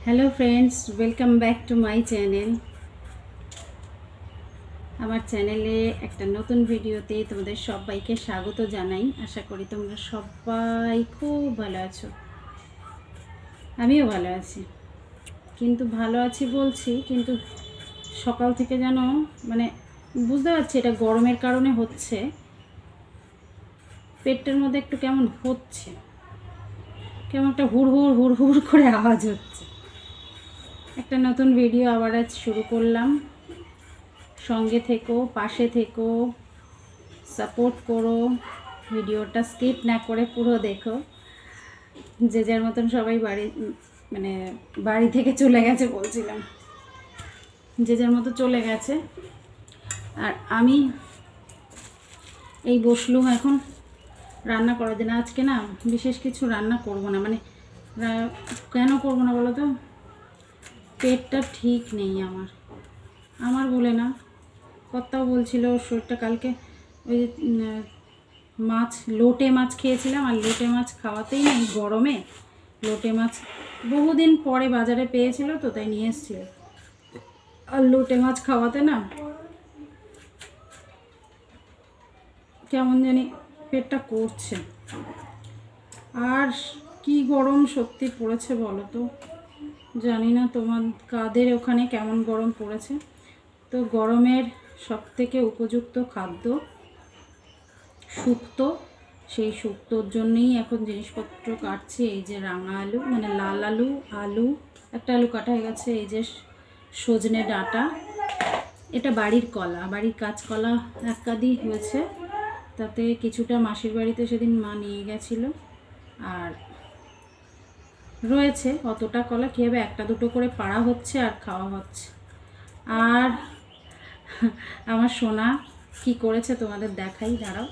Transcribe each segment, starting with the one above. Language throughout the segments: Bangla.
Hello friends, welcome back to my channel. আমার চ্যানেলে একটা নতুন ভিডিওতে তোমাদের সবাইকে স্বাগত জানাই। আশা করি তোমরা সবাই খুব ভালো আছো। আমিও ভালো আছি, কিন্তু ভালো আছি বলছি, কিন্তু সকাল থেকে যেন বুঝতে পারছি এটা গরমের কারণে হচ্ছে, পেটটার মধ্যে একটু কেমন হচ্ছে, কেমন একটা হুড় হুড় করে আওয়াজ হচ্ছে। একটা নতুন ভিডিও আবার আজ শুরু করলাম। সঙ্গে থেকো, পাশে থেকো, সাপোর্ট করো, ভিডিওটা স্কিপ না করে পুরো দেখো। যে যার মতন সবাই বাড়ি থেকে চলে গেছে বলছিলাম, যে যার মতো চলে গেছে। আর আমি এই বসলুম এখন রান্না করার জন্য। আজকে না বিশেষ কিছু রান্না করব না, কেন করব না বলো তো, পেটটা ঠিক নেই আমার বলে না, কর্তাও বলছিল শরীরটা কালকে ওই মাছ, লোটে মাছ খেয়েছিলাম, আর লোটে মাছ খাওয়াতেই না এই গরমে, লোটে মাছ বহুদিন পরে বাজারে পেয়েছিল তো তাই নিয়ে এসেছিল, আর লোটে মাছ খাওয়াতে না কেমন জানি পেটটা করছে। আর কি গরম সত্যি পড়েছে বলো তো, জানি না তোমার কাদের ওখানে কেমন গরম পড়েছে। তো গরমের সবথেকে উপযুক্ত খাদ্য শুক্তো। সেই শুক্তোর জন্যই এখন জিনিসপত্র কাটছি। এই যে রাঙা আলু, লাল আলু, একটা আলু কাটা হয়ে গেছে। এই যে সজনে ডাঁটা, এটা বাড়ির কলা, বাড়ির কাঁচকলা এক কাঁদি হয়েছে, তাতে কিছুটা মাসির বাড়িতে সেদিন মা নিয়ে গেছিলো, আর রয়েছে অতটা কলা কী হবে, একটা দুটো করে পাড়া হচ্ছে আর খাওয়া হচ্ছে। আর আমার সোনা কি করেছে তোমাদের দেখাই, দাঁড়াও।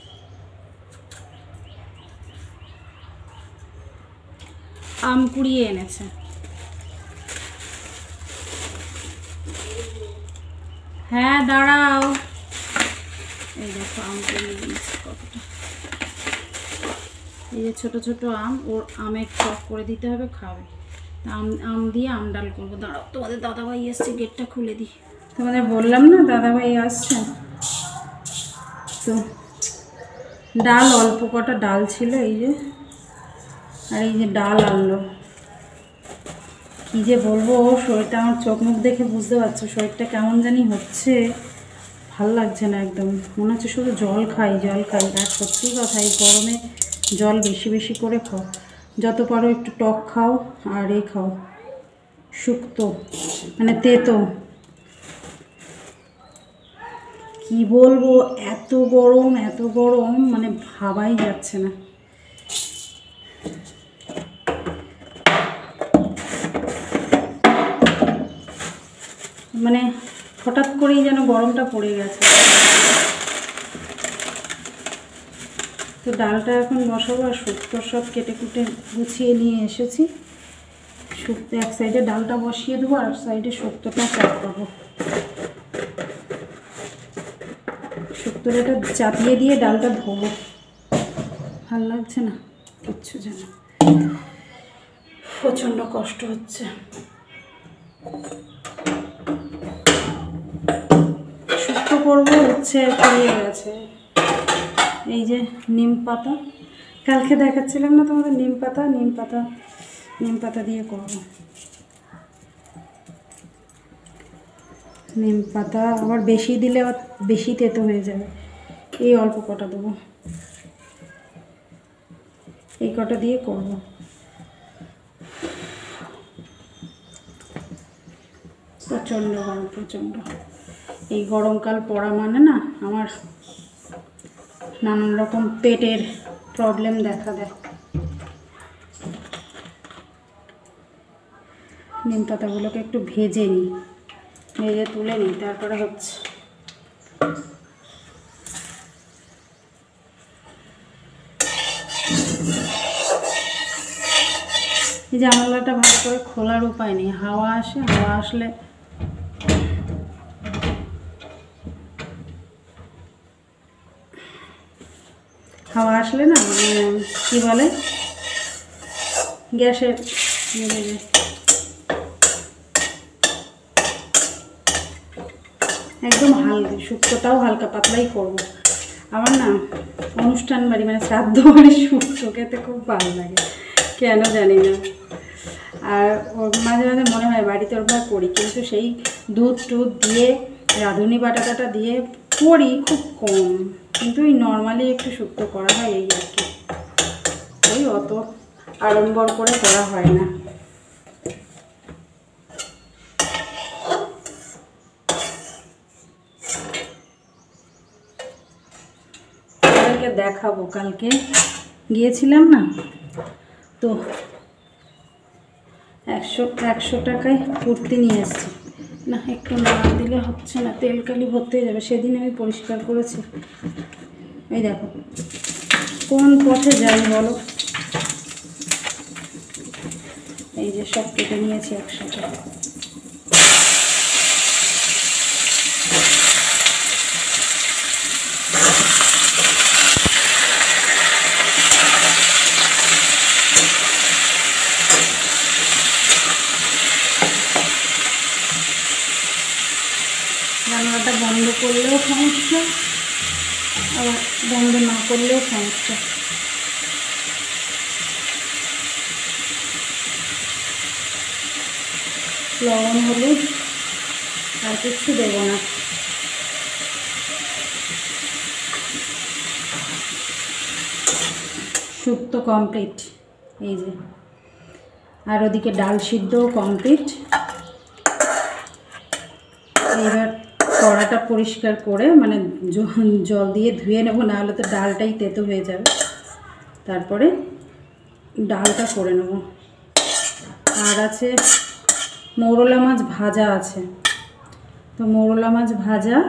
আম কুড়িয়ে এনেছে, হ্যাঁ দাঁড়াও, এই দেখো আম কুড়িয়ে এনেছে কতটা। এই যে ছোটো ছোটো আম, ওর আমের টক করে দিতে হবে, খাবে। আম দিয়ে আম ডাল করবো। দাঁড়াও, তোমাদের দাদাভাই এসছে, গেটটা খুলে দিই। তোমাদের বললাম না দাদাভাই আসছে, তো ডাল অল্প কটা ডাল ছিল, এই যে, আর এই যে ডাল আনলো। কী যে বলবো, শরীরটা, আমার চোখ মুখ দেখে বুঝতে পারছো শরীরটা কেমন জানি হচ্ছে, ভাল লাগছে না একদম, মনে হচ্ছে শুধু জল খাই। আর সত্যি কথা, এই গরমে জল বেশি বেশি করে খাও, যত পারো একটু টক খাও, আর খাও শুক্তো, তেতো। কি বলবো, এত গরম ভাবাই যাচ্ছে না। হঠাৎ করেই যেন গরমটা পড়ে গেছে। তো ডালটা এখন বসাবো, আর শুক্তো সব কেটে কুটে গুছিয়ে নিয়ে এসেছি। শুক্তো এক সাইডে ডালটা বসিয়ে দেবো, আর সাইডে শুক্তোটা চাপাবো। শুক্তোটা চাপিয়ে দিয়ে ডালটা ধোবো। ভাল লাগছে না কিচ্ছু, যেন প্রচণ্ড কষ্ট হচ্ছে। শুক্তো করবো, হচ্ছে ফুরিয়ে গেছে। এই যে নিম পাতা, কালকে দেখাচ্ছিলাম না তোমাদের, নিম পাতা দিয়ে করবো। নিম পাতা আবার বেশি দিলে আবার বেশি তেতো হয়ে যাবে, এই অল্প কটা দেবো, এই কটা দিয়ে করবো। প্রচণ্ড গরম, প্রচণ্ড। এই গরমকাল পড়া মানে না আমার নানান রকম পেটের প্রবলেম দেখা দেয়। নিম পাতাগুলোকে একটু ভেজে তুলে নিই, তারপরে হচ্ছে এই জানালাটা ভালো করে খোলার উপায় নেই, হাওয়া আসলে না কি বলে, গ্যাসের মেরে যায়। একদম হালকা, শুক্তোটাও হালকা পাতলাই করব। আমার না অনুষ্ঠান বাড়ি মানে শ্রাদ্ধ বাড়ির শুক্তো খেতে খুব ভালো লাগে, কেন জানি না। আর মাঝে মাঝে মনে হয় বাড়িতে ওরকম করি, কিন্তু সেই দুধ টুধ দিয়ে রাঁধুনি বাটা দিয়ে করি খুব কম, কিন্তু ওই নর্মালি একটু শুক্তো করা হয় এই আর কি, ওই অত আড়ম্বর করে করা হয় না। দেখাবো, কালকে গিয়েছিলাম না তো 100 টাকায় কুর্তি নিয়ে এসেছি। না একটু না দিলে হচ্ছে না, তেল কালি ভর্তি হয়ে যাবে। সেদিন আমি পরিষ্কার করেছি, এই দেখো কোন পথে যাই বলো। এই যে সব কেটে নিয়েছি একসাথে। রান্নাটা বন্ধ করলেও সমস্যা, আবার বন্ধ না করলেও সমস্যা। লবণ হলুদ আর কিছু দেবো না। শুক্তো কমপ্লিট, এই যে। আর ওদিকে ডাল সিদ্ধও কমপ্লিট। এবার কড়াটা পরিষ্কার করে মানে জল দিয়ে ধুয়ে নেবো, না হলে তো ডালটাই তেতো হয়ে যাবে। তারপরে ডালটা করে নেব। আর আছে মৌরলা মাছ ভাজা আছে, তো মৌরলা মাছ ভাজা,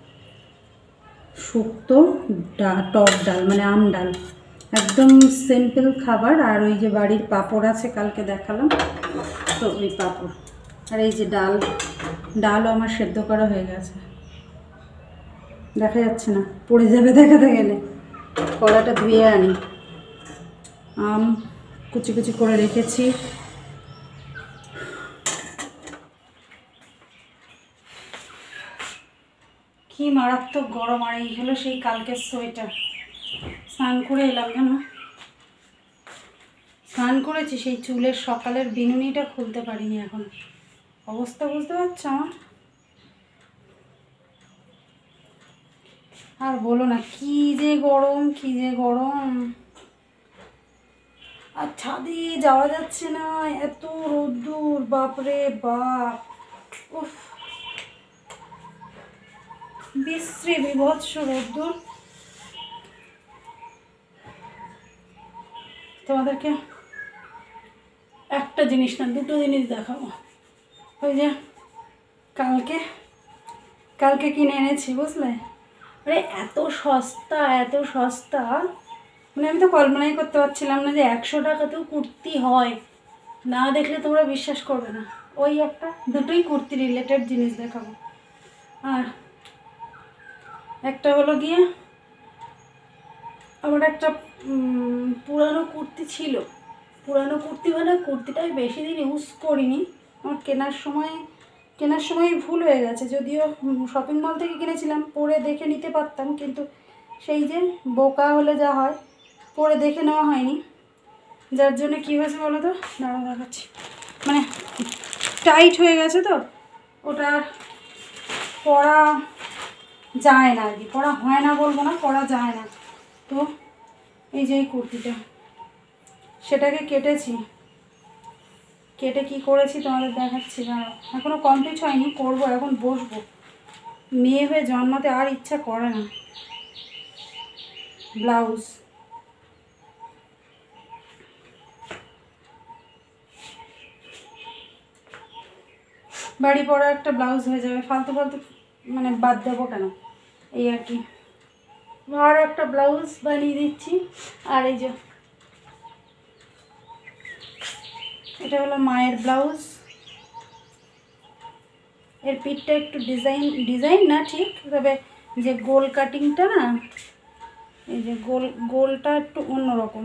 শুক্তো, টক ডাল মানে আম ডাল, একদম সিম্পল খাবার। আর ওই যে বাড়ির পাঁপড় আছে, কালকে দেখালাম তো ওই পাঁপড়। আর এই যে ডালও আমার সেদ্ধ করা হয়ে গেছে, দেখা যাচ্ছে না, পড়ে যাবে দেখাতে গেলে। কড়াটা ধুয়ে আনি। আম কুচি কুচি করে রেখেছি। কি মারাত্মক গরম। আর এই হলো সেই কালকের সোয়েটার। স্নান করে এলাম, জানো, স্নান করেছি, সেই চুলের সকালের বিনুনিটা খুলতে পারিনি এখন। অবস্থা বুঝতে পারছো আমার? আর বলো না, কি যে গরম, কি যে গরম। আর ছাদে যাওয়া যাচ্ছে না, এত রোদ্দুর, বাপরে বাপ। উফ, বিশ্রী বিভৎস রোদ্দুর। তোমাদেরকে একটা জিনিস না, দুটো জিনিস দেখাবো। ওই যে কালকে কিনে এনেছি, বুঝলে? আরে এত সস্তা, এত সস্তা, মানে আমি তো কল্পনাই করতে পারছিলাম না যে 100 টাকাতেও কুর্তি হয়। না দেখলে তোমরা বিশ্বাস করবে না। ওই দুটোই কুর্তি রিলেটেড জিনিস দেখাবো। আর একটা হলো গিয়ে আমার একটা পুরানো কুর্তি ছিল। পুরানো কুর্তি মানে কুর্তিটাই বেশি দিন ইউজ করিনি। আমার কেনার সময় ভুল হয়ে গেছে, যদিও শপিং মল থেকে কিনেছিলাম, পরে দেখে নিতে পারতাম, কিন্তু সেই যে বোকা হলে যা হয়, পরে দেখে নেওয়া হয়নি। যার জন্য কী হয়েছে বলো তো, দাঁড়াও দেখাচ্ছি। মানে টাইট হয়ে গেছে, তো ওটা পরা যায় না আর কি, পরা হয় না বলবো না, পরা যায় না। তো এই যে এই কুর্তিটা, সেটাকে কেটে কি করেছি তোমাদের দেখাচ্ছি। দাঁড়াও, এখনও কমপ্লিট হয়নি, করবো, এখন বসবো। মেয়ে হয়ে জন্মাতে আর ইচ্ছা করে না। ব্লাউজ, বাড়ি পরা একটা ব্লাউজ হয়ে যাবে, ফালতু মানে বাদ দেবো কেন, এই আর কি। আর একটা ব্লাউজ বানিয়ে দিচ্ছি। আর এই যে এটা হলো মায়ের ব্লাউজ। এর পিঠটা একটু ডিজাইন না ঠিক, তবে যে গোল কাটিংটা না, এই যে গোলটা একটু অন্যরকম।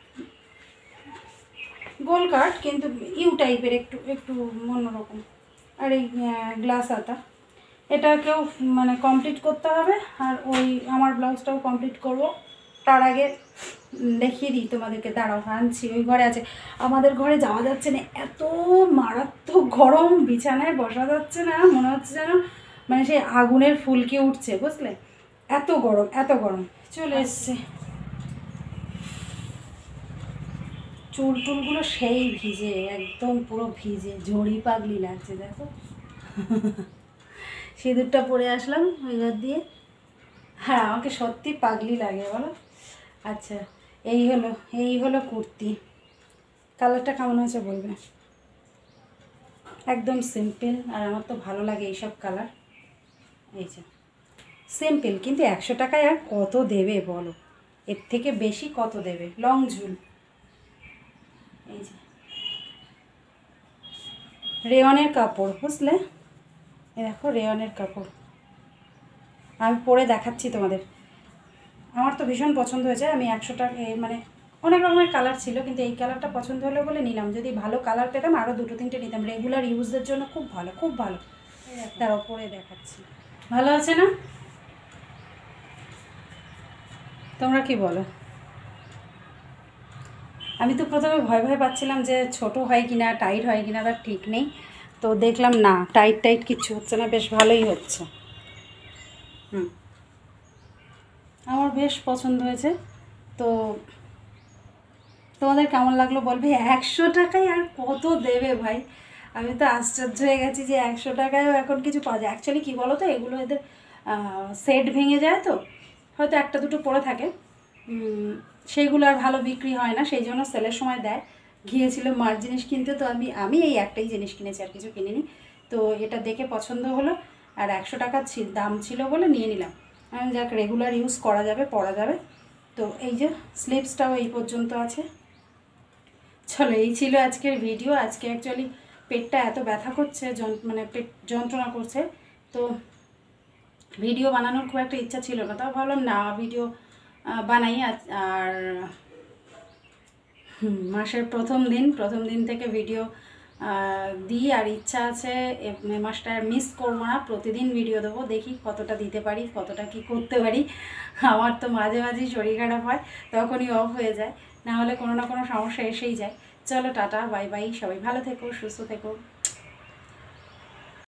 গোল কাট, কিন্তু ইউ টাইপের, একটু অন্যরকম। আর এই গ্লাস হাতা, এটাকেও মানে কমপ্লিট করতে হবে। আর ওই আমার ব্লাউজটাও কমপ্লিট করব। তার আগে দেখিয়ে দিই তোমাদেরকে, দাঁড়াও আনছি। ওই ঘরে আছে, আমাদের ঘরে যাওয়া যাচ্ছে না, এত মারাত্মক গরম, বিছানায় বসা যাচ্ছে না, মনে হচ্ছে যেন মানে সেই আগুনের ফুলকি উঠছে, বুঝলে, এত গরম এত গরম। চলে এসছে, চুল টুলগুলো সেই ভিজে, একদম পুরো ভিজে, ঝড়ি পাগলি লাগছে দেখো। সিঁদুরটা পরে আসলাম ওই ঘর দিয়ে। হ্যাঁ, আমাকে সত্যি পাগলি লাগে বলো। আচ্ছা, এই হলো কুর্তি। কালারটা কেমন হয়েছে বলবে। একদম সিম্পল, আর আমার তো ভালো লাগে এইসব কালার। এই যে সিম্পল, কিন্তু 100 টাকায় আর কত দেবে বলো, এর থেকে বেশি কত দেবে। লং ঝুল, এই যে রেয়নের কাপড়, বুঝলে, এ দেখো রেয়নের কাপড়। আমি পরে দেখাচ্ছি তোমাদের। আমার তো ভীষণ পছন্দ হয়েছে। আমি 100 টাকা মানে অনেক রকমের কালার ছিল, কিন্তু এই কালারটা পছন্দ হলো বলে নিলাম। যদি ভালো কালার পেতাম আরও 2-3টে নিতাম, রেগুলার ইউজের জন্য খুব ভালো, খুব ভালো। তার ওপরে দেখাচ্ছি, ভালো আছে না, তোমরা কি বলো। আমি তো প্রথমে ভয় ভয় পাচ্ছিলাম যে ছোট হয় কিনা, টাইট হয় কিনা, তার ঠিক নেই। তো দেখলাম না, টাইট টাইট কিচ্ছু হচ্ছে না, বেশ ভালোই হচ্ছে। আমার বেশ পছন্দ হয়েছে। তো তোমাদের কেমন লাগলো বলবে। 100 টাকায় আর কত দেবে ভাই, আমি তো আশ্চর্য হয়ে গেছি যে 100 টাকায়ও এখন কিছু পাওয়া যায়। অ্যাকচুয়ালি কী বলো তো, এগুলো এদের সেট ভেঙে যায়, তো হয়তো একটা দুটো পড়ে থাকে, সেইগুলো আর ভালো বিক্রি হয় না, সেই জন্য সেলের সময় দেয়। গিয়েছিল মার জিনিস কিনতে, তো আমি এই একটাই জিনিস কিনেছি, আর কিছু কিনিনি। তো এটা দেখে পছন্দ হলো, আর 100 টাকা দাম ছিল বলে নিয়ে নিলাম। যাক, রেগুলার ইউজ করা যাবে, পরা যাবে। তো এই যে স্লিভসটাও এই পর্যন্ত আছে। চলো, এই ছিল আজকের ভিডিও। আজকে অ্যাকচুয়ালি পেটটা এত ব্যথা করছে, মানে পেট যন্ত্রণা করছে, তো ভিডিও বানানোর খুব একটা ইচ্ছা ছিল না। তাও ভাবলাম না, ভিডিও বানাই। আর মাসের প্রথম দিন থেকে ভিডিও দিই, আর ইচ্ছা আছে মে মাসটা মিস করবো না, প্রতিদিন ভিডিও দেবো। দেখি কতটা দিতে পারি, কতটা কি করতে পারি। আমার তো মাঝে মাঝেই শরীর খারাপ হয়, তখনই অফ হয়ে যায়, না হলে কোনো না কোনো সমস্যা এসেই যায়। চলো, টাটা, বাই বাই, সবাই ভালো থেকো, সুস্থ থেকো।